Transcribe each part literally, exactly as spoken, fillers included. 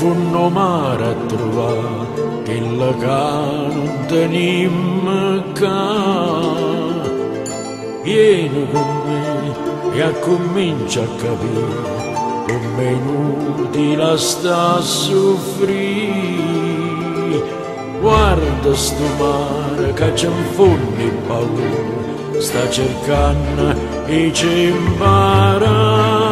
funno mare a trovare che la che non tenim ca. Vieni con me e comincia a capire come è inutile sta a soffrire. Guarda sto mare che c'è un fondo paura, sta cercando e ci impara.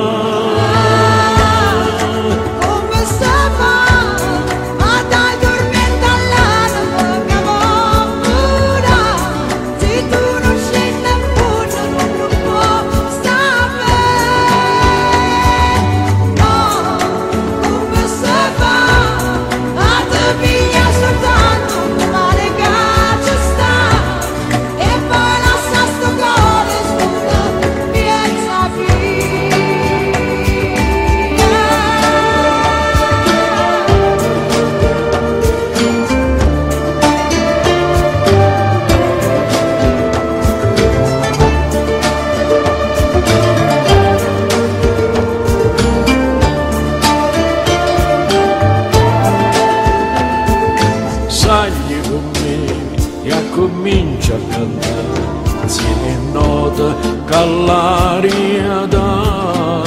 Salli con me e comincia a cantare insieme a note che l'aria dà.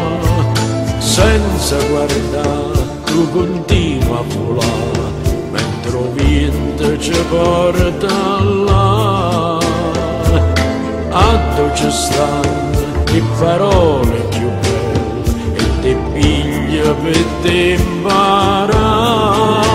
Senza guardare tu continua a volare mentre il vento ci porta là. A dove ci stanno le parole più belle e te piglia per te imparare.